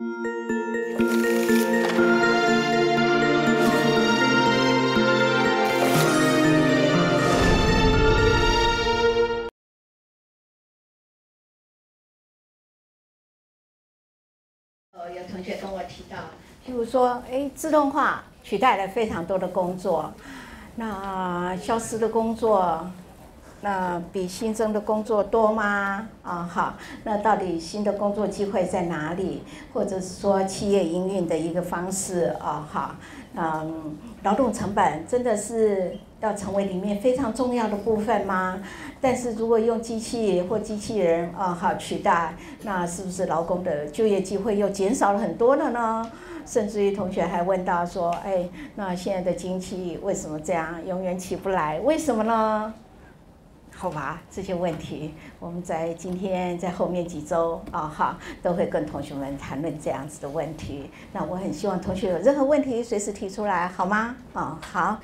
有同学跟我提到，譬如说，自动化取代了非常多的工作，那消失的工作，那比新增的工作多吗？好，那到底新的工作机会在哪里？或者是说企业营运的一个方式好，劳动成本真的是要成为里面非常重要的部分吗？但是如果用机器或机器人取代，那是不是劳工的就业机会又减少了很多了呢？甚至于同学还问到说，那现在的经济为什么这样，永远起不来？为什么呢？好吧，这些问题我们在今天在后面几周都会跟同学们谈论这样子的问题。那我很希望同学有任何问题随时提出来，好吗？好，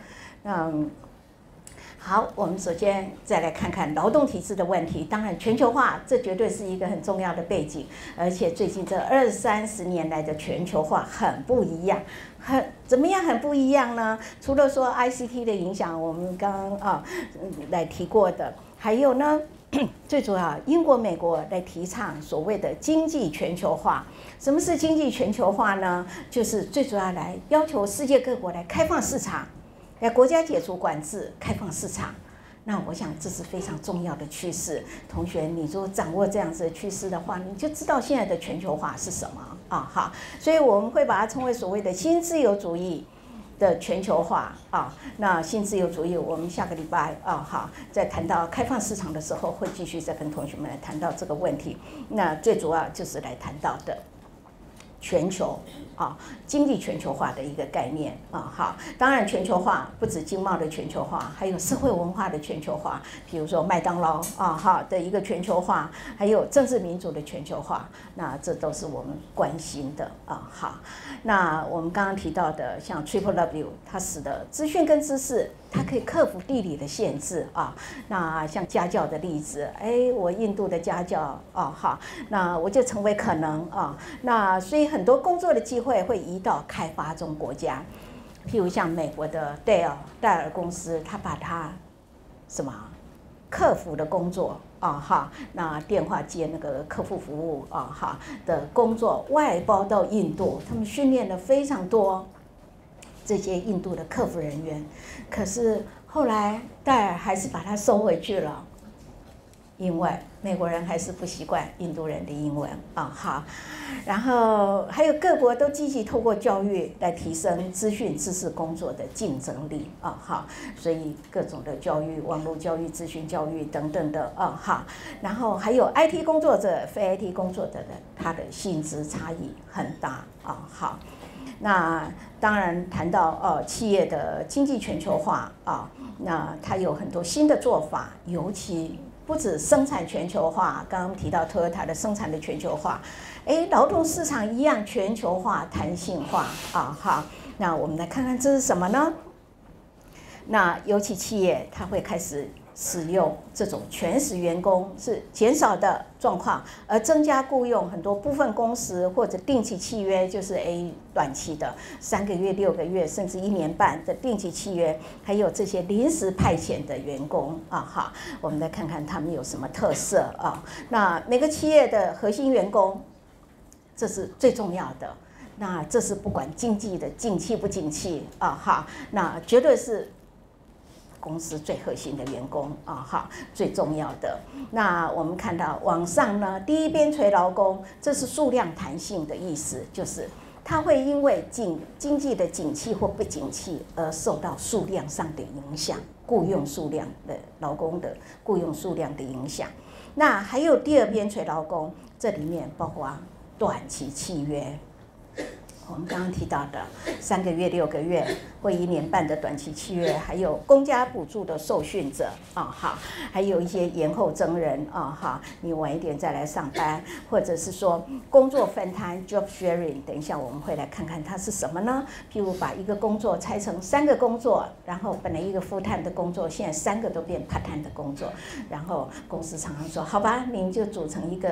好，我们首先再来看看劳动体制的问题。当然，全球化这绝对是一个很重要的背景，而且最近这20-30年来的全球化很不一样，怎么样很不一样呢？除了说 ICT 的影响，我们刚刚来提过的，还有呢，最主要英国、美国来提倡所谓的经济全球化。什么是经济全球化呢？就是最主要来要求世界各国来开放市场。国家解除管制，开放市场，那我想这是非常重要的趋势。同学，你如果掌握这样子的趋势的话，你就知道现在的全球化是什么好，所以我们会把它称为所谓的新自由主义的全球化那新自由主义，我们下个礼拜在谈到开放市场的时候，会继续再跟同学们来谈到这个问题。那最主要就是来谈到的全球经济全球化的一个概念好，当然全球化不止经贸的全球化，还有社会文化的全球化，比如说麦当劳的一个全球化，还有政治民主的全球化，那这都是我们关心的好，那我们刚刚提到的像 TripleW， 它使得资讯跟知识，它可以克服地理的限制那像家教的例子，我印度的家教好，那我就成为可能那所以很多工作的机会会移到开发中国家，譬如像美国的戴尔公司，它把它客服的工作那电话接那个客户服务的工作外包到印度，他们训练了非常多这些印度的客服人员，可是后来戴尔还是把它收回去了。因为美国人还是不习惯印度人的英文好，然后还有各国都积极透过教育来提升资讯知识工作的竞争力好，所以各种的教育、网络教育、资讯教育等等的好，然后还有 IT 工作者、非 IT 工作者的他的薪资差异很大好，那当然谈到企业的经济全球化那它有很多新的做法，尤其不止生产全球化，刚刚提到 Toyota 的生产的全球化，劳动市场一样全球化、弹性化好，那我们来看看这是什么呢？那尤其企业它会开始使用这种全时员工是减少的状况，而增加雇用很多部分工时或者定期契约，就是短期的3个月、6个月甚至1年半的定期契约，还有这些临时派遣的员工好，我们来看看他们有什么特色那每个企业的核心员工，这是最重要的。那这是不管经济的景气不景气好，那绝对是公司最核心的员工好，最重要的。那我们看到往上呢，第一边陲劳工，这是数量弹性的意思，就是它会因为经济的景气或不景气而受到数量上的影响，雇用数量的劳工的雇用数量的影响。那还有第二边陲劳工，这里面包括短期契约。我们刚刚提到的3个月、6个月或1年半的短期契约，还有公家补助的受训者好，还有一些延后征人好，你晚一点再来上班，或者是说工作分摊 （job sharing）。等一下我们会来看看它是什么呢？譬如把一个工作拆成3个工作，然后本来一个 full time 的工作，现在3个都变 part time 的工作，然后公司常常说：“好吧，您就组成一个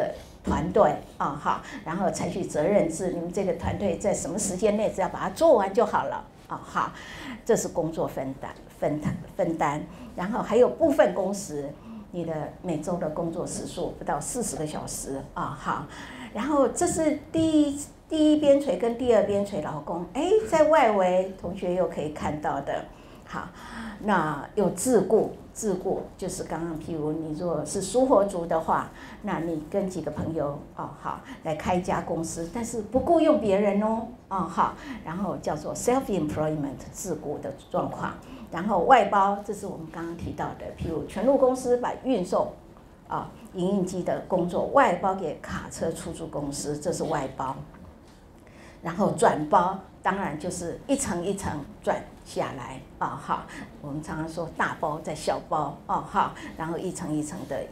团队啊，好，然后采取责任制，你们这个团队在什么时间内只要把它做完就好了啊，好，这是工作分担，然后还有部分工时，你的每周的工作时数不到40个小时啊，好，然后这是第一边陲跟第二边陲劳工，在外围同学又可以看到的，好，那有自雇就是刚刚譬如你如果是属火族的话，那你跟几个朋友好来开一家公司，但是不雇佣别人哦，好，然后叫做 self-employment 自雇的状况，然后外包，这是我们刚刚提到的，譬如全路公司把运送影印机的工作外包给卡车出租公司，这是外包，然后转包。当然就是一层一层转下来好，我们常常说大包在小包好，然后一层一层的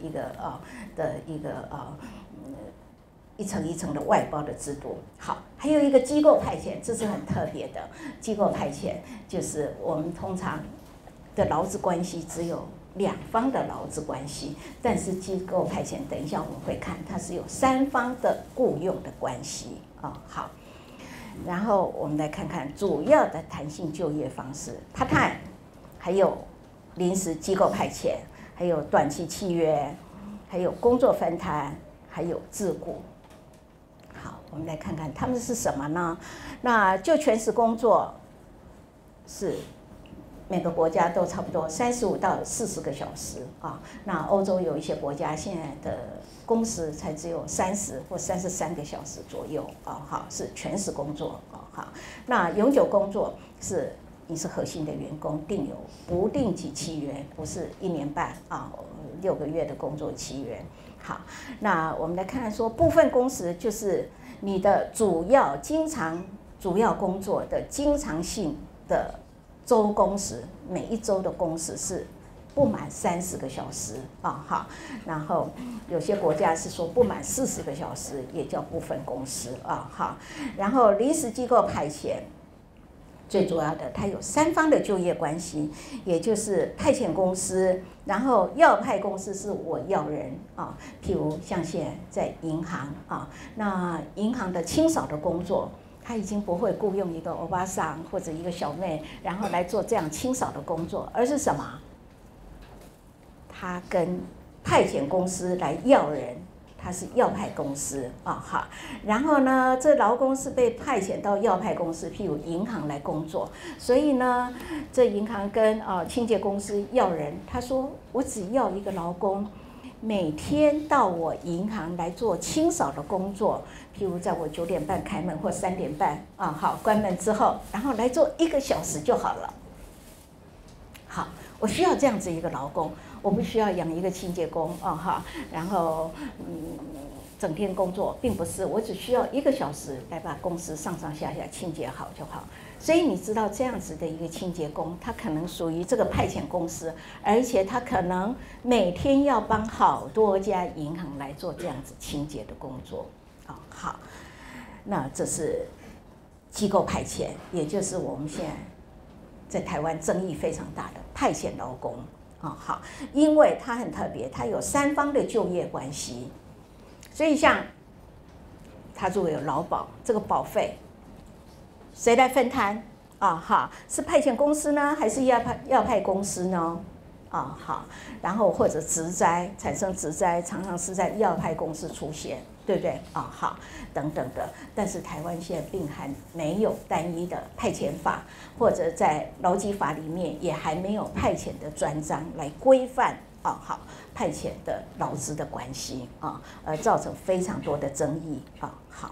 一层一层的外包的制度。好，还有一个机构派遣，这是很特别的。机构派遣就是我们通常的劳资关系只有2方的劳资关系，但是机构派遣等一下我们会看，它是有3方的雇用的关系好。然后我们来看看主要的弹性就业方式 ，part time， 还有临时机构派遣，还有短期契约，还有工作分摊，还有自雇。好，我们来看看他们是什么呢？那就全时工作是每个国家都差不多35到40个小时那欧洲有一些国家现在的工时才只有30或33个小时左右好，是全时工作好。那永久工作是你是核心的员工，订有不定期契约，不是1年半6个月的工作契约。好，那我们来看看说部分工时就是你的主要工作的经常性的周工时，每一周的工时是不满30个小时好，然后有些国家是说不满40个小时，也叫部分工时好，然后临时机构派遣，最主要的它有3方的就业关系，也就是派遣公司，然后要派公司是我要人譬如像现在在银行那银行的清扫的工作。他已经不会雇佣一个欧巴桑或者一个小妹，然后来做这样清扫的工作，而是什么？他跟派遣公司来要人，他是要派公司好。然后呢，这劳工是被派遣到要派公司，譬如银行来工作，所以呢，这银行跟清洁公司要人，他说我只要一个劳工。每天到我银行来做清扫的工作，譬如在我9点半开门或3点半好，关门之后，然后来做1个小时就好了。好，我需要这样子一个劳工，我不需要养一个清洁工然后整天工作，并不是，我只需要1个小时来把公司上上下下清洁好就好。所以你知道这样子的一个清洁工，他可能属于这个派遣公司，而且他可能每天要帮好多家银行来做这样子清洁的工作好，那这是机构派遣，也就是我们现在在台湾争议非常大的派遣劳工好，因为它很特别，它有3方的就业关系，所以像它如果有劳保，这个保费谁来分摊好，是派遣公司呢，还是要派公司呢好，然后或者职灾产生职灾，常常是在要派公司出现，对不对好，等等的。但是台湾现在并还没有单一的派遣法，或者在劳基法里面也还没有派遣的专章来规范好派遣的劳资的关系而造成非常多的争议好。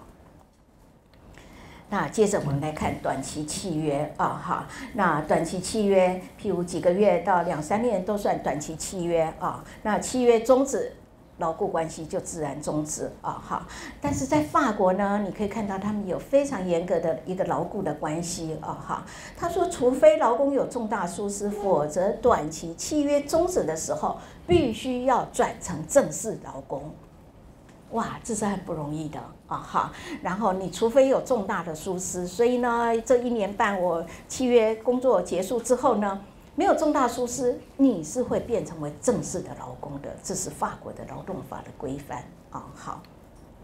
那接着我们来看短期契约好，那短期契约，譬如几个月到2、3年都算短期契约那契约终止，劳雇关系就自然终止好。但是在法国呢，你可以看到他们有非常严格的一个劳雇的关系好。他说，除非劳工有重大疏失，否则短期契约终止的时候，必须要转成正式劳工。哇，这是很不容易的好，然后你除非有重大的疏失，所以呢，这1年半我契约工作结束之后呢，没有重大疏失，你是会变成为正式的劳工的，这是法国的劳动法的规范好。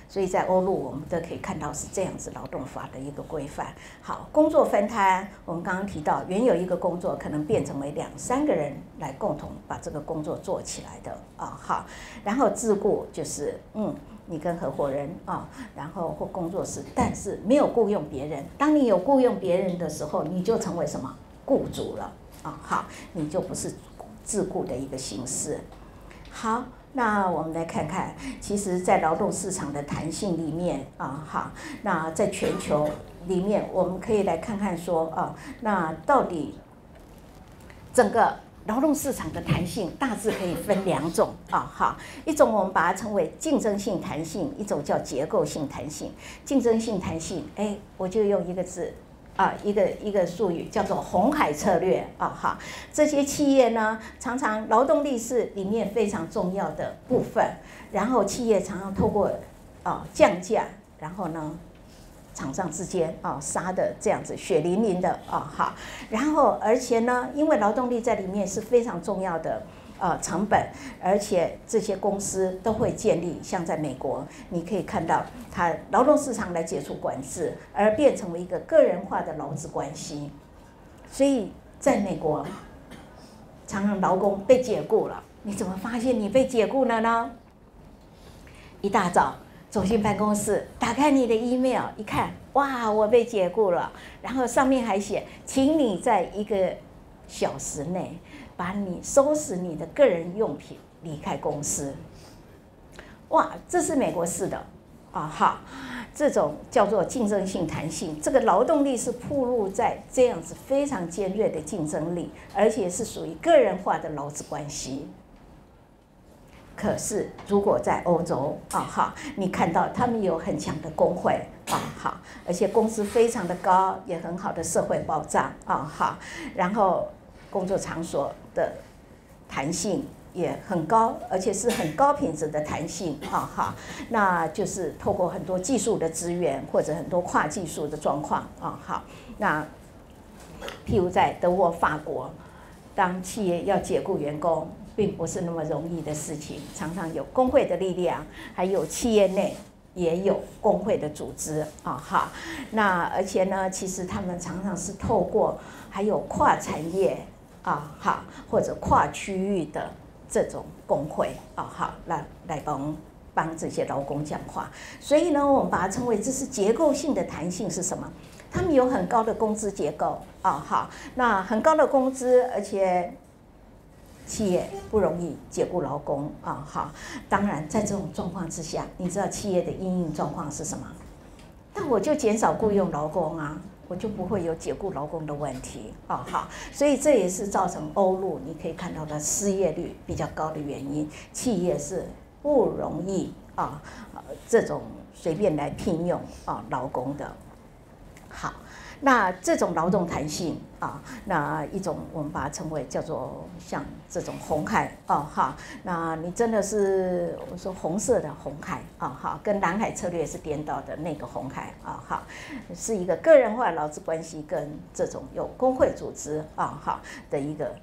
所以在欧陆我们都可以看到是这样子劳动法的一个规范。好，工作分摊，我们刚刚提到，原有一个工作可能变成为2、3个人来共同把这个工作做起来的好，然后自雇就是你跟合伙人然后或工作室，但是没有雇佣别人。当你有雇佣别人的时候，你就成为什么雇主了好，你就不是自雇的一个形式。好，那我们来看看，其实，在劳动市场的弹性里面好，那在全球里面，我们可以来看看说那到底整个劳动市场的弹性大致可以分2种好，一种我们把它称为竞争性弹性，一种叫结构性弹性。竞争性弹性，我就用一个字一个术语叫做红海策略好，这些企业呢，常常劳动力是里面非常重要的部分，然后企业常常透过降价，然后呢，厂商之间杀的这样子血淋淋的好，然后而且呢，因为劳动力在里面是非常重要的成本，而且这些公司都会建立，像在美国，你可以看到它劳动市场来解除管制，而变成为一个个人化的劳资关系。所以在美国，常常劳工被解雇了，你怎么发现你被解雇了呢？一大早走进办公室，打开你的 email 一看，哇，我被解雇了，然后上面还写，请你在1个小时内把你收拾你的个人用品离开公司。哇，这是美国式的好，这种叫做竞争性弹性，这个劳动力是暴露在这样子非常尖锐的竞争力，而且是属于个人化的劳资关系。可是如果在欧洲好，你看到他们有很强的工会好，而且工资非常的高，也很好的社会保障好，然后工作场所的弹性也很高，而且是很高品质的弹性好，那就是透过很多技术的资源或者很多跨技术的状况好，那譬如在德国、法国，当企业要解雇员工，并不是那么容易的事情，常常有工会的力量，还有企业内也有工会的组织好，那而且呢，其实他们常常是透过还有跨产业好，或者跨区域的这种工会好，来帮这些劳工讲话。所以呢，我们把它称为这是结构性的弹性是什么？他们有很高的工资结构好，那很高的工资，而且企业不容易解雇劳工好。当然，在这种状况之下，你知道企业的因应状况是什么？那我就减少雇佣劳工我就不会有解雇劳工的问题好，所以这也是造成欧陆你可以看到的失业率比较高的原因。企业是不容易这种随便来聘用劳工的。好，那这种劳动弹性那一种我们把它称为叫做像这种红海好，那你真的是我说红色的红海好，跟蓝海策略是颠倒的那个红海好，是一个个人化劳资关系跟这种有工会组织好的一个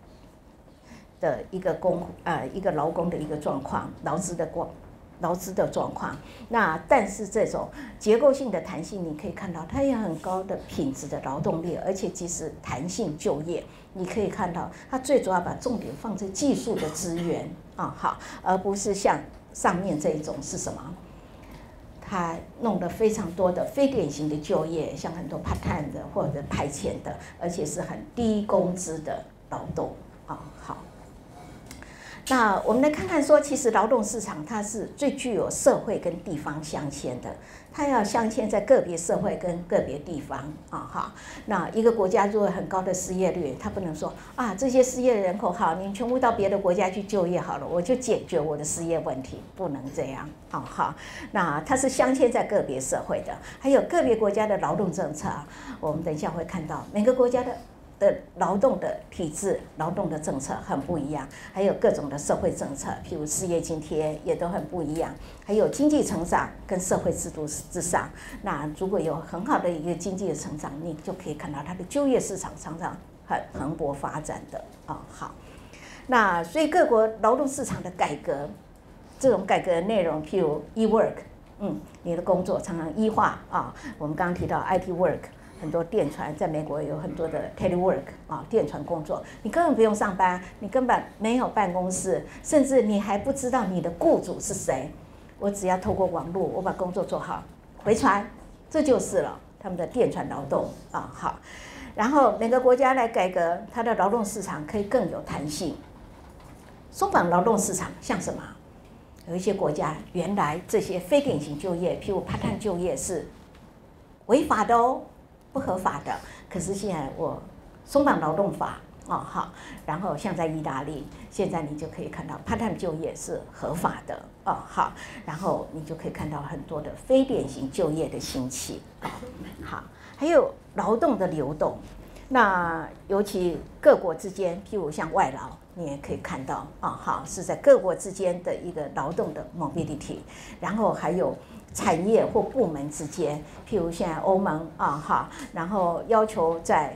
一个劳工的一个状况，劳资的状况。那但是这种结构性的弹性，你可以看到它有很高的品质的劳动力，而且即使弹性就业，你可以看到它最主要把重点放在技术的资源好，而不是像上面这一种是什么？它弄得非常多的非典型的就业，像很多 part time 的或者派遣的，而且是很低工资的劳动好。那我们来看看说，其实劳动市场它是最具有社会跟地方镶嵌的，它要镶嵌在个别社会跟个别地方好。那一个国家如果很高的失业率，它不能说这些失业人口好，你们全部到别的国家去就业好了，我就解决我的失业问题，不能这样好。那它是镶嵌在个别社会的，还有个别国家的劳动政策，我们等一下会看到每个国家的劳动的体制、劳动的政策很不一样，还有各种的社会政策，譬如失业津贴也都很不一样，还有经济成长跟社会制度之上。那如果有很好的一个经济的成长，你就可以看到它的就业市场常常很蓬勃发展的好。那所以各国劳动市场的改革，这种改革的内容，譬如 e-work， 你的工作常常异化啊。我们刚刚提到 IT work， 很多电传在美国有很多的 telework 啊，电传工作，你根本不用上班，你根本没有办公室，甚至你还不知道你的雇主是谁。我只要透过网络，我把工作做好，回传，这就是了。他们的电传劳动啊，好。然后每个国家来改革它的劳动市场，可以更有弹性。松绑劳动市场像什么？有一些国家原来这些非典型就业，譬如 part-time 就业是违法的哦，不合法的。可是现在我松绑劳动法哦，好，然后像在意大利，现在你就可以看到 part-time 就业是合法的哦，好，然后你就可以看到很多的非典型就业的兴起哦，好，还有劳动的流动。那尤其各国之间，譬如像外劳，你也可以看到啊，好，是在各国之间的一个劳动的 mobility， 然后还有产业或部门之间，譬如现在欧盟啊，哈，然后要求在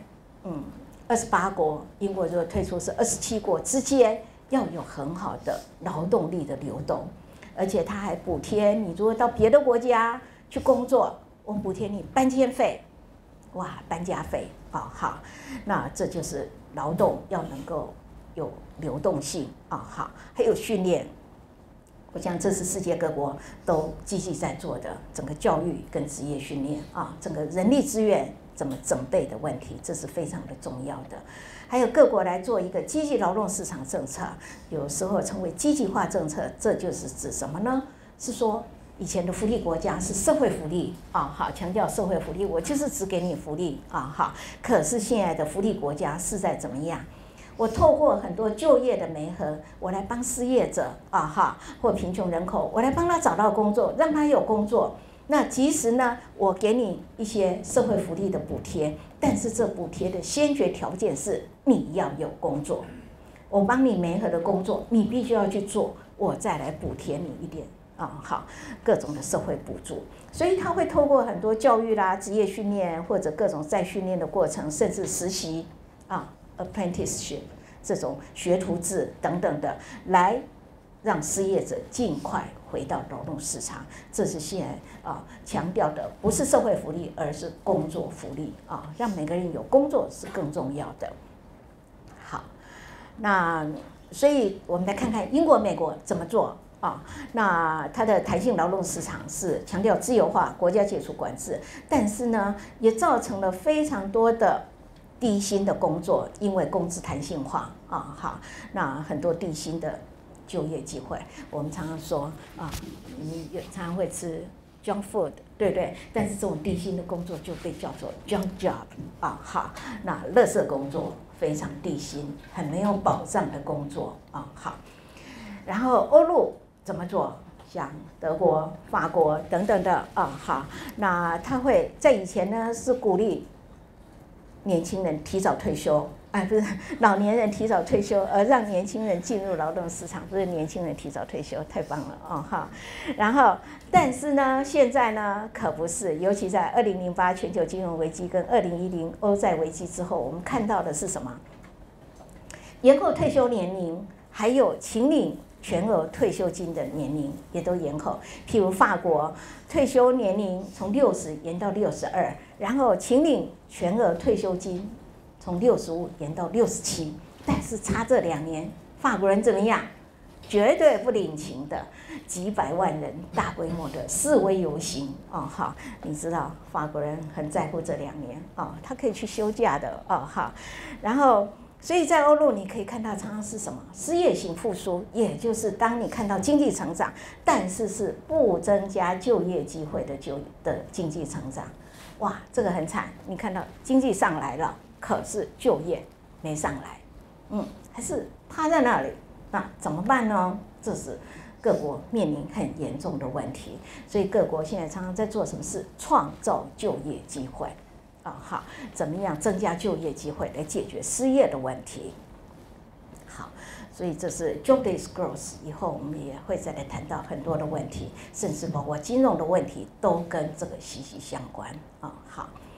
28国，英国就退出是27国之间要有很好的劳动力的流动，而且他还补贴你，如果到别的国家去工作，我们补贴你搬迁费。哇，搬家费啊，好，那这就是劳动要能够有流动性啊，好，还有训练，我想这是世界各国都积极在做的，整个教育跟职业训练啊，整个人力资源怎么整备的问题，这是非常的重要的。还有各国来做一个积极劳动市场政策，有时候称为积极化政策，这就是指什么呢？是说以前的福利国家是社会福利啊，好，强调社会福利，我就是只给你福利啊，好。可是现在的福利国家是在怎么样？我透过很多就业的媒合，我来帮失业者啊，哈，或贫穷人口，我来帮他找到工作，让他有工作。那其实呢，我给你一些社会福利的补贴，但是这补贴的先决条件是你要有工作。我帮你媒合的工作，你必须要去做，我再来补贴你一点。好，各种的社会补助，所以他会透过很多教育啦、职业训练或者各种再训练的过程，甚至实习apprenticeship 这种学徒制等等的，来让失业者尽快回到劳动市场。这是现在强调的，不是社会福利，而是工作福利啊，让每个人有工作是更重要的。好，那所以我们来看看英国、美国怎么做。那它的弹性劳动市场是强调自由化、国家解除管制，但是呢，也造成了非常多的低薪的工作，因为工资弹性化好，那很多低薪的就业机会。我们常常说你常常会吃 junk food， 对不对？但是这种低薪的工作就被叫做 junk job 好，那垃圾工作非常低薪、很没有保障的工作好，然后欧陆怎么做？像德国、法国等等的好，那他会在以前呢是鼓励年轻人提早退休，不是老年人提早退休，而让年轻人进入劳动市场，不是年轻人提早退休，太棒了哈。然后，但是呢，现在呢可不是，尤其在2008全球金融危机跟2010欧债危机之后，我们看到的是什么？延后退休年龄，还有请领全额退休金的年龄也都延后，譬如法国退休年龄从60延到62，然后请领全额退休金从65延到67，但是差这2年，法国人怎么样？绝对不领情的，几百万人大规模的示威游行好，你知道法国人很在乎这2年他可以去休假的好，然后。所以在欧陆你可以看到常常是什么失业型复苏，也就是当你看到经济成长，但是是不增加就业机会的经济成长。哇，这个很惨，你看到经济上来了，可是就业没上来，还是趴在那里，那怎么办呢？这是各国面临很严重的问题。所以各国现在常常在做什么事？创造就业机会。好，怎么样增加就业机会来解决失业的问题？好，所以这是 job-based growth。以后我们也会再来谈到很多的问题，甚至包括金融的问题，都跟这个息息相关好，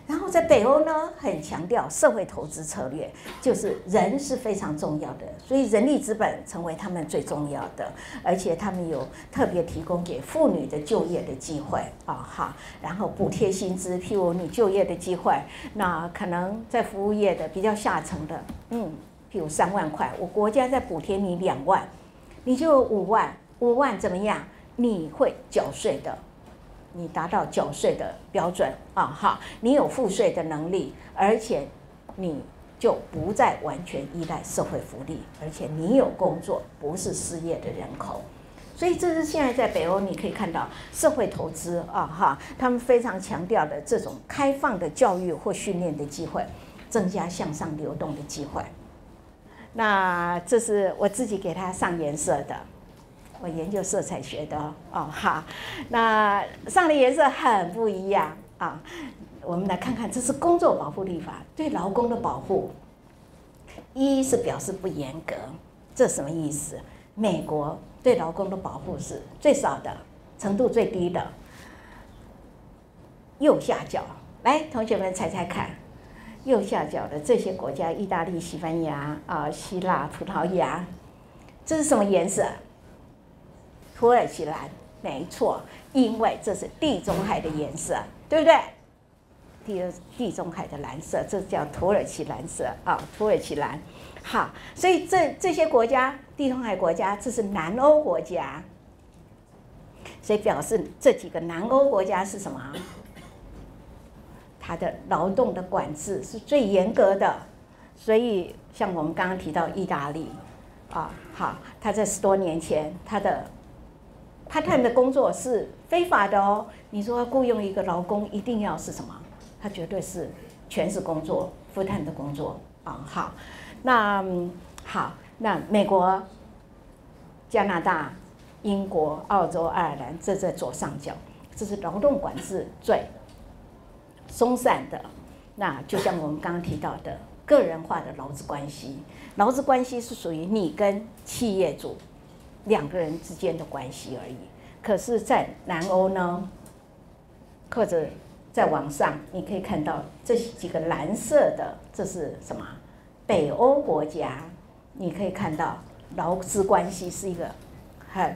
然后在北欧呢，很强调社会投资策略，就是人是非常重要的，所以人力资本成为他们最重要的，而且他们有特别提供给妇女的就业的机会然后补贴薪资，譬如你就业的机会，那可能在服务业的比较下层的，譬如3万块，我国家再补贴你2万，你就有5万，5万怎么样？你会缴税的。你达到缴税的标准你有付税的能力，而且你就不再完全依赖社会福利，而且你有工作，不是失业的人口。所以这是现在在北欧你可以看到社会投资他们非常强调的这种开放的教育或训练的机会，增加向上流动的机会。那这是我自己给它上颜色的。我研究色彩学的那上的颜色很不一样我们来看看，这是工作保护立法对劳工的保护。一是表示不严格，这什么意思？美国对劳工的保护是最少的，程度最低的。右下角，来，同学们猜猜看，右下角的这些国家，意大利、西班牙希腊、葡萄牙，这是什么颜色？土耳其蓝，没错，因为这是地中海的颜色，对不对？地中海的蓝色，这叫土耳其蓝色土耳其蓝。好，所以这些国家，地中海国家，这是南欧国家，所以表示这几个南欧国家是什么？它的劳动的管制是最严格的，所以像我们刚刚提到意大利好，他在10多年前，他的part-time 的工作是非法的哦。你说要雇佣一个劳工，一定要是什么？他绝对是全职工作 full-time 的工作好，那美国、加拿大、英国、澳洲、爱尔兰，这在左上角，这是劳动管制最松散的。那就像我们刚刚提到的个人化的劳资关系，劳资关系是属于你跟企业主2个人之间的关系而已。可是，在南欧呢，或者在网上，你可以看到这几个蓝色的，这是什么？北欧国家，你可以看到劳资关系是一个很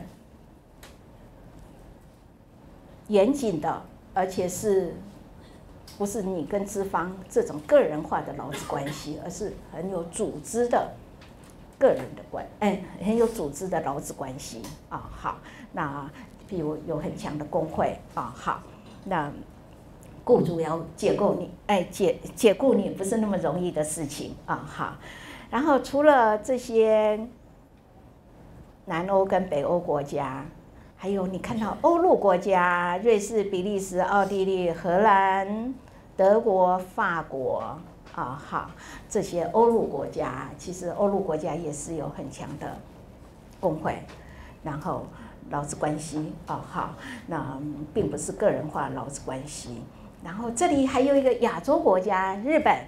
严谨的，而且是不是你跟资方这种个人化的劳资关系，而是很有组织的个人的很有组织的劳资关系好，那比如有很强的工会好，那雇主要解雇你，解雇你不是那么容易的事情好。然后除了这些南欧跟北欧国家，还有你看到欧陆国家，瑞士、比利时、奥地利、荷兰、德国、法国好，这些欧陆国家，其实欧陆国家也是有很强的工会，然后劳资关系好，那并不是个人化劳资关系。然后这里还有一个亚洲国家，日本，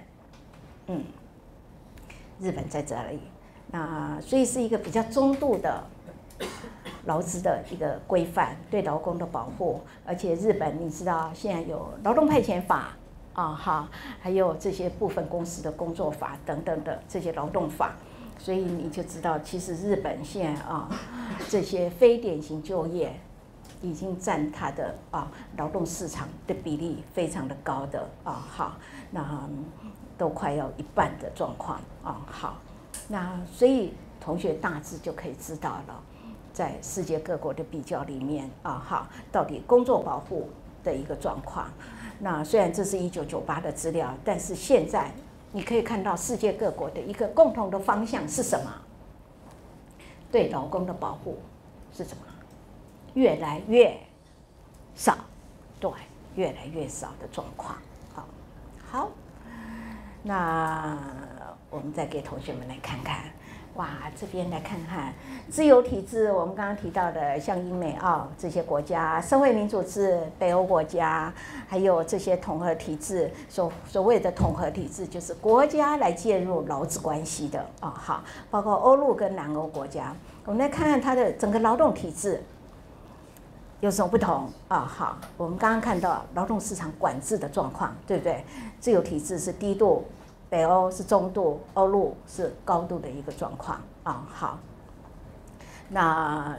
日本在这里，那所以是一个比较中度的劳资的一个规范，对劳工的保护。而且日本你知道现在有劳动派遣法好，还有这些部分公司的工作法等等的这些劳动法，所以你就知道，其实日本现在这些非典型就业已经占它的劳动市场的比例非常的高的好，那都快要1半的状况好，那所以同学大致就可以知道了，在世界各国的比较里面好，到底工作保护的一个状况。那虽然这是1998的资料，但是现在你可以看到世界各国的一个共同的方向是什么？对劳工的保护是什么？越来越少，对，越来越少的状况。好，那我们再给同学们来看看，哇，这边来看看自由体制，我们刚刚提到的像英美澳这些国家，社会民主制，北欧国家，还有这些统合体制，所谓的统合体制就是国家来介入劳资关系的好，包括欧陆跟南欧国家。我们来看看它的整个劳动体制。 有什么不同啊？好，我们刚刚看到劳动市场管制的状况，对不对？自由体制是低度，北欧是中度，欧陆是高度的一个状况啊。好，那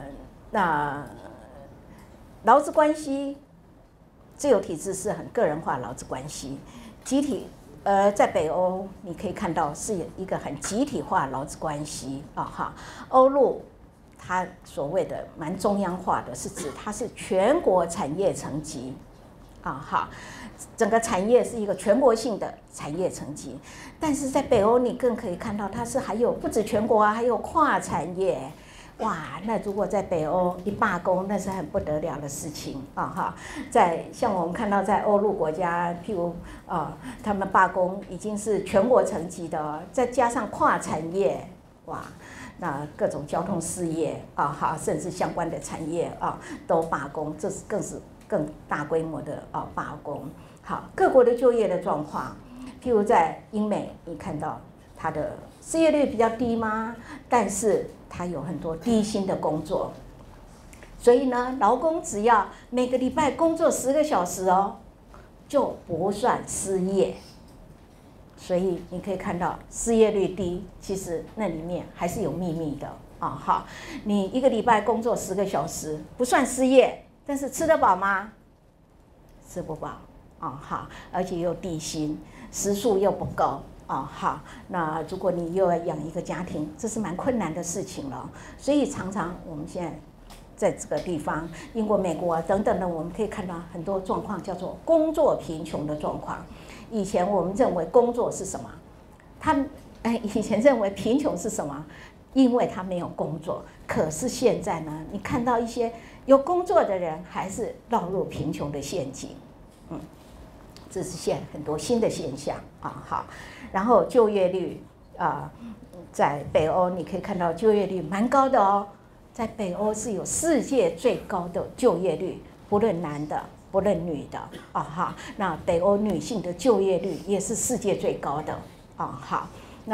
劳资关系，自由体制是很个人化劳资关系，集体。在北欧你可以看到是一个很集体化劳资关系啊。哈，欧陆。它所谓的蛮中央化的，是指它是全国产业层级，啊哈，整个产业是一个全国性的产业层级。但是在北欧，你更可以看到它是还有不止全国啊，还有跨产业。哇，那如果在北欧一罢工，那是很不得了的事情啊哈。在像我们看到在欧陆国家，譬如他们罢工已经是全国层级的，再加上跨产业，哇。那各种交通事业啊，哈，甚至相关的产业啊，都罢工，这是更大规模的罢工。好，各国的就业的状况，譬如在英美，你看到它的失业率比较低吗？但是它有很多低薪的工作，所以呢，劳工只要每个礼拜工作10个小时哦，就不算失业。所以你可以看到失业率低，其实那里面还是有秘密的啊。好，你一个礼拜工作10个小时不算失业，但是吃得饱吗？吃不饱啊。好，而且又低薪，时数又不够啊。好，那如果你又要养一个家庭，这是蛮困难的事情了。所以常常我们现在在这个地方，英国、美国等等的，我们可以看到很多状况叫做工作贫穷的状况。以前我们认为工作是什么？以前认为贫穷是什么？因为他没有工作。可是现在呢，你看到一些有工作的人还是落入贫穷的陷阱。这是现在很多新的现象啊。好，然后就业率在北欧你可以看到就业率蛮高的哦，在北欧是有世界最高的就业率，不论男的。不论女的啊哈，那北欧女性的就业率也是世界最高的啊。好，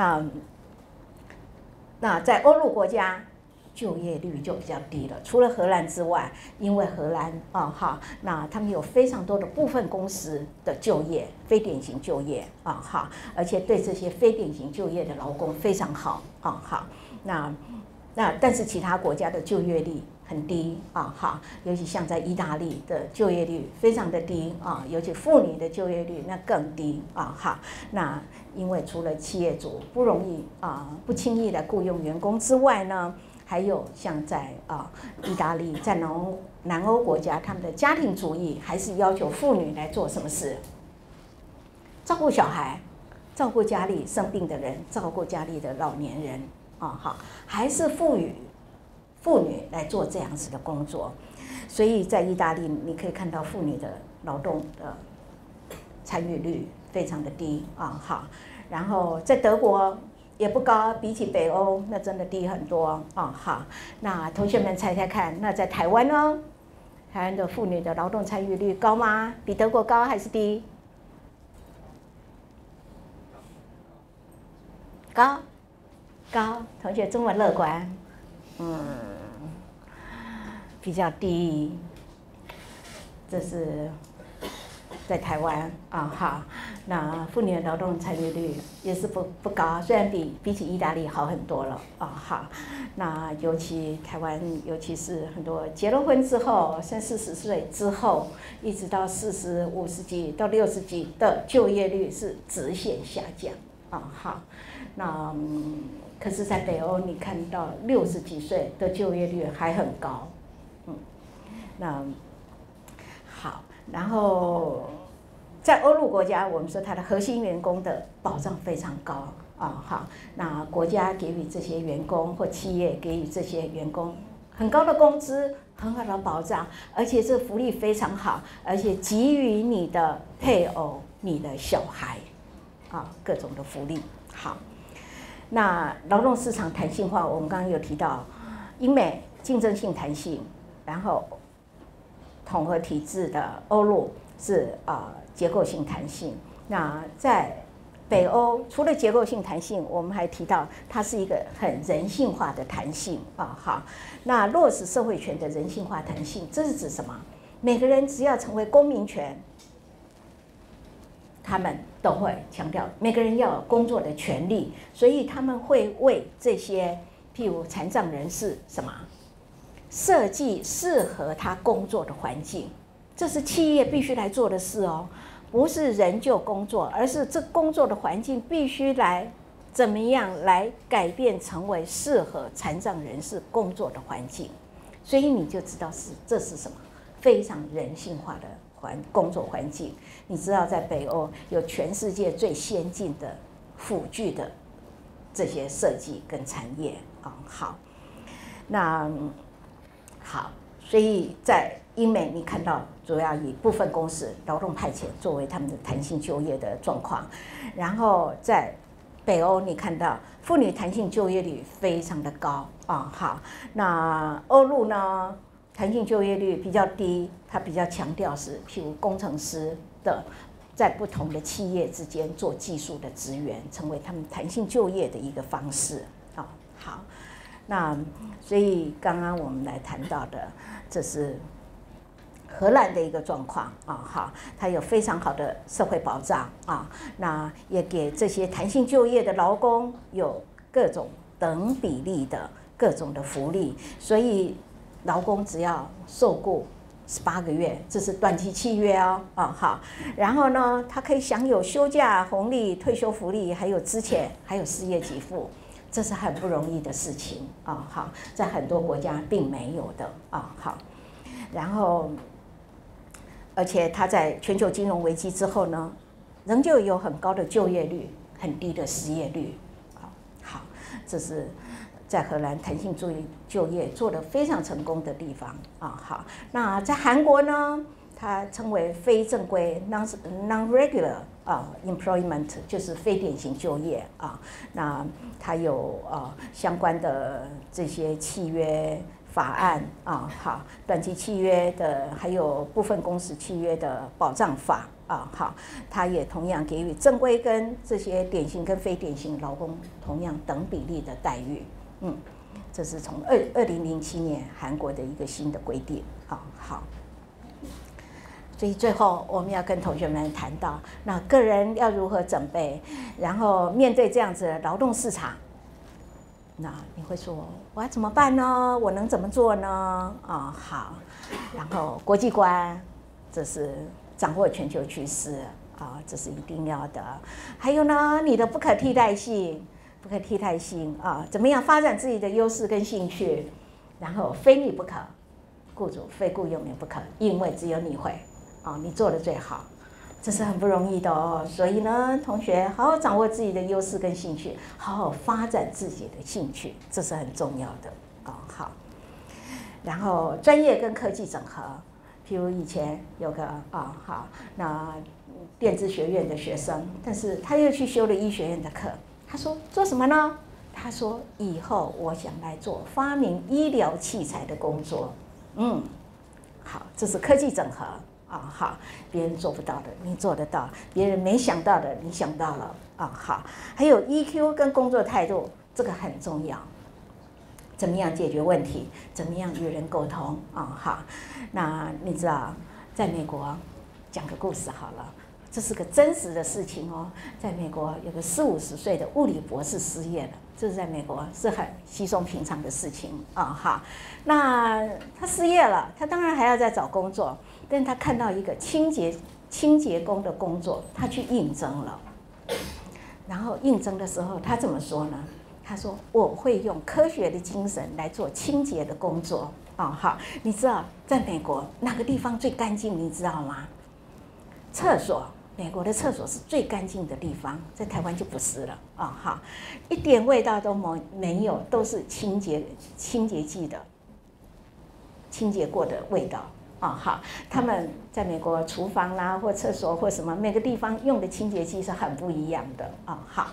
那在欧陆国家就业率就比较低了，除了荷兰之外，因为荷兰啊哈，那他们有非常多的部分工时的就业，非典型就业啊哈，而且对这些非典型就业的劳工非常好啊哈。但是其他国家的就业率很低啊，哈，尤其像在意大利的就业率非常的低啊，尤其妇女的就业率那更低啊，哈。那因为除了企业主不容易不轻易的雇佣员工之外呢，还有像在意大利，在南欧国家，他们的家庭主义还是要求妇女来做什么事？照顾小孩，照顾家里生病的人，照顾家里的老年人啊，好，还是妇女来做这样子的工作。所以在意大利，你可以看到妇女的劳动的参与率非常的低啊，好。然后在德国也不高，比起北欧那真的低很多啊，好。那同学们猜猜看，那在台湾呢？台湾的妇女的劳动参与率高吗？比德国高还是低？高，同学这么乐观，比较低。这是在台湾啊，哈，那妇女的劳动参与率也是不高，虽然比起意大利好很多了啊，哈。那尤其台湾，尤其是很多结了婚之后，30、40岁之后，一直到40、50几到60几的就业率是直线下降啊，好。那可是，在北欧，你看到60几岁的就业率还很高，那好，然后在欧陆国家，我们说它的核心员工的保障非常高啊，好，那国家给予这些员工或企业给予这些员工很高的工资，很好的保障，而且这福利非常好，而且给予你的配偶、你的小孩啊各种的福利。好，那劳动市场弹性化，我们刚刚有提到，英美竞争性弹性，然后统合体制的欧陆是结构性弹性。那在北欧除了结构性弹性，我们还提到它是一个很人性化的弹性啊。好，那落实社会权的人性化弹性，这是指什么？每个人只要成为公民权，他们都会强调每个人要有工作的权利，所以他们会为这些譬如残障人士什么设计适合他工作的环境，这是企业必须来做的事哦。不是人就工作，而是这工作的环境必须来怎么样来改变，成为适合残障人士工作的环境。所以你就知道这是什么非常人性化的工作环境。你知道在北欧有全世界最先进的辅具的这些设计跟产业啊。好，那好，所以在英美你看到主要以部分工时劳动派遣作为他们的弹性就业的状况，然后在北欧你看到妇女弹性就业率非常的高啊。好，那欧陆呢弹性就业率比较低，它比较强调是譬如工程师的在不同的企业之间做技术的支援，成为他们弹性就业的一个方式啊。好，那所以刚刚我们来谈到的，这是荷兰的一个状况啊。好，它有非常好的社会保障啊，那也给这些弹性就业的劳工有各种等比例的各种的福利，所以劳工只要受雇18个月，这是短期契约哦。啊，好，然后呢，他可以享有休假红利、退休福利，还有资遣，还有失业给付。这是很不容易的事情啊。好，在很多国家并没有的啊。好，然后而且它在全球金融危机之后呢，仍旧有很高的就业率，很低的失业率。好，这是在荷兰弹性就业做得非常成功的地方啊。好，那在韩国呢，它称为非正规 non-regular employment， 就是非典型就业啊。那它有相关的这些契约法案啊。好，短期契约的，还有部分工时契约的保障法啊。好，它也同样给予正规跟这些典型跟非典型劳工同样等比例的待遇。这是从2007年韩国的一个新的规定啊。好。所以最后我们要跟同学们谈到，那个人要如何准备，然后面对这样子的劳动市场，那你会说我要怎么办呢？我能怎么做呢？啊，好，然后国际观，这是掌握全球趋势啊，这是一定要的。还有呢，你的不可替代性啊，怎么样发展自己的优势跟兴趣，然后非你不可，雇主非雇佣你不可，因为只有你会。你做的最好，这是很不容易的哦。所以呢，同学好好掌握自己的优势跟兴趣，好好发展自己的兴趣，这是很重要的好，然后专业跟科技整合，譬如以前有个好，那电子学院的学生，但是他又去修了医学院的课，他说做什么呢？他说以后我想来做发明医疗器材的工作。好，这是科技整合。好，别人做不到的你做得到，别人没想到的你想到了好，还有 EQ 跟工作态度，这个很重要。怎么样解决问题？怎么样与人沟通好，那你知道，在美国讲个故事好了，这是个真实的事情哦。在美国有个40-50岁的物理博士失业了，这是在美国是很稀松平常的事情好，那他失业了，他当然还要再找工作。但他看到一个清洁工的工作，他去应征了。然后应征的时候，他怎么说呢？他说：“我会用科学的精神来做清洁的工作。”好，你知道在美国哪个地方最干净？你知道吗？厕所，美国的厕所是最干净的地方，在台湾就不是了好，一点味道都没有，都是清洁剂的清洁过的味道。好，他们在美国厨房啦或厕所或什么，每个地方用的清洁剂是很不一样的好，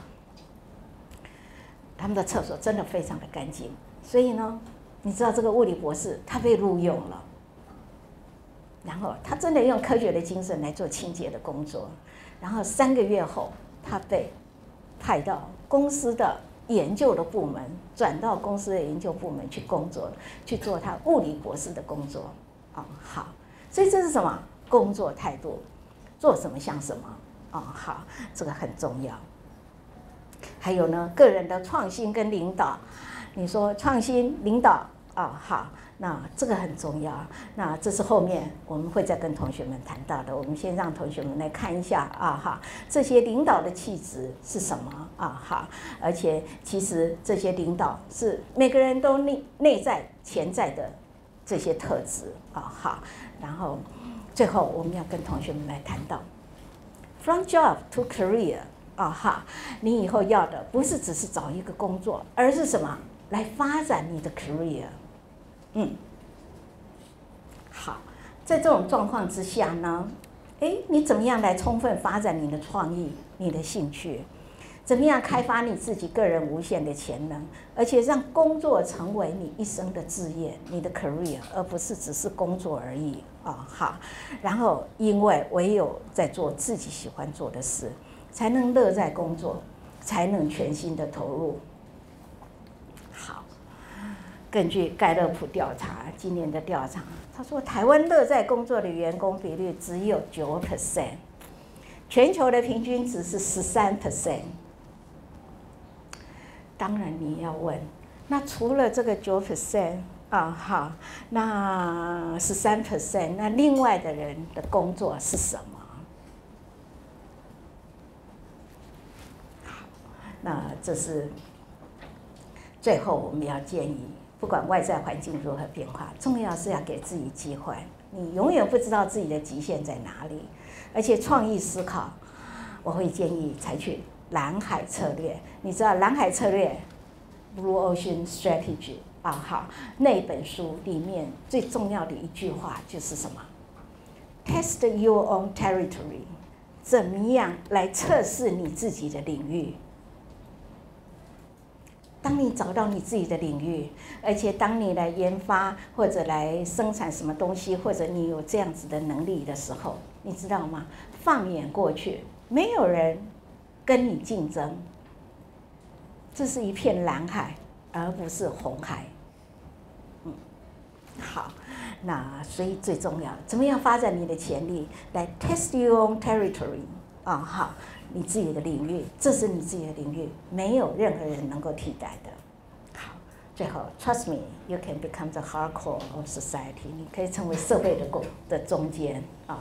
他们的厕所真的非常的干净，所以呢，你知道这个物理博士他被录用了，然后他真的用科学的精神来做清洁的工作，然后3个月后他被派到公司的研究的部门，转到公司的研究部门去工作，去做他物理博士的工作。好，所以这是什么？工作态度，做什么像什么。好，这个很重要。还有呢，个人的创新跟领导，你说创新领导好，那这个很重要。那这是后面我们会再跟同学们谈到的。我们先让同学们来看一下这些领导的气质是什么好，而且其实这些领导是每个人都内在潜在的这些特质好，然后最后我们要跟同学们来谈到 from job to career。你以后要的不是只是找一个工作，而是什么？来发展你的 career。好，在这种状况之下呢，你怎么样来充分发展你的创意、你的兴趣？怎么样开发你自己个人无限的潜能，而且让工作成为你一生的志业，你的 career， 而不是只是工作而已好，然后因为唯有在做自己喜欢做的事，才能乐在工作，才能全心的投入。好，根据盖勒普调查，今年的调查，他说台湾乐在工作的员工比率只有 9%， 全球的平均值是 13%。当然你要问，那除了这个 9%好，那 13%， 那另外的人的工作是什么？那这是最后我们要建议，不管外在环境如何变化，重要是要给自己机会。你永远不知道自己的极限在哪里，而且创意思考，我会建议采取蓝海策略。你知道蓝海策略 （Blue Ocean Strategy） 好，那本书里面最重要的一句话就是什么 ？Test your own territory， 怎么样来测试你自己的领域？当你找到你自己的领域，而且当你来研发或者来生产什么东西，或者你有这样子的能力的时候，你知道吗？放眼过去，没有人跟你竞争，这是一片蓝海，而不是红海。好，那所以最重要，怎么样发展你的潜力，来 test your own territory 好。你自己的领域，这是你自己的领域，没有任何人能够替代的。好，最后 ，trust me, you can become the hardcore of society。你可以成为社会的中间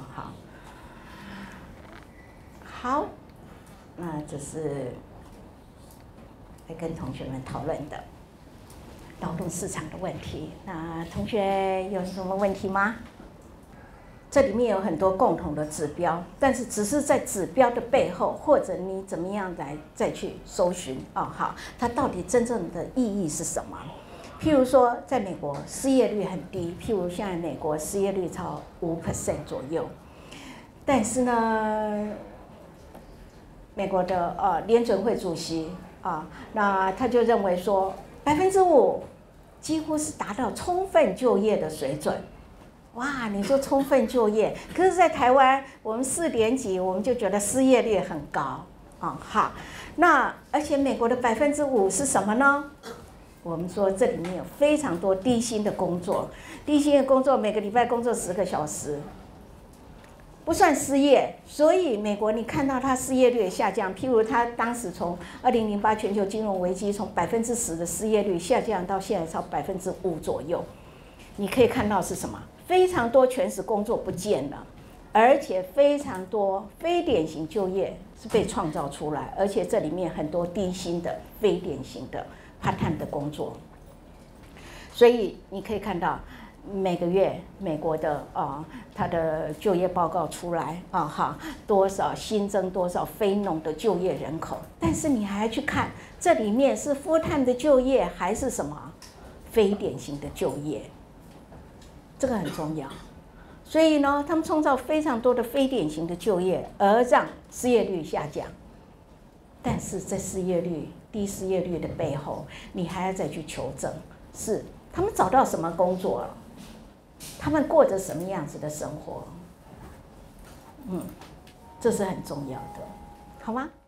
好，那这是来跟同学们讨论的劳动市场的问题。那同学有什么问题吗？这里面有很多共同的指标，但是只是在指标的背后，或者你怎么样来再去搜寻好，它到底真正的意义是什么？譬如说，在美国失业率很低，譬如现在美国失业率超5% 左右，但是呢，美国的联准会主席那他就认为说5%几乎是达到充分就业的水准。哇，你说充分就业，可是，在台湾，我们4点几，我们就觉得失业率很高好，那而且美国的5%是什么呢？我们说这里面有非常多低薪的工作，低薪的工作每个礼拜工作10个小时，不算失业，所以美国你看到它失业率下降，譬如它当时从2008全球金融危机从10%的失业率下降到现在超5%左右，你可以看到是什么？非常多全职工作不见了，而且非常多非典型就业是被创造出来，而且这里面很多低薪的非典型的 part-time 的工作，所以你可以看到每个月美国的它的就业报告出来多少新增多少非农的就业人口，但是你还要去看这里面是 full-time 的就业还是什么非典型的就业。这个很重要，所以呢，他们创造非常多的非典型的就业，而让失业率下降。但是在低失业率的背后，你还要再去求证，是他们找到什么工作了，他们过着什么样子的生活，这是很重要的，好吗？